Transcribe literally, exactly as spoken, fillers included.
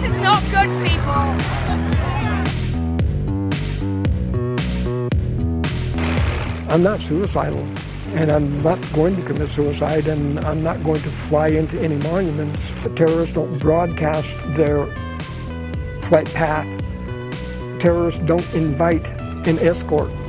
This is not good, people. I'm not suicidal, and I'm not going to commit suicide, and I'm not going to fly into any monuments. The terrorists don't broadcast their flight path. Terrorists don't invite an escort.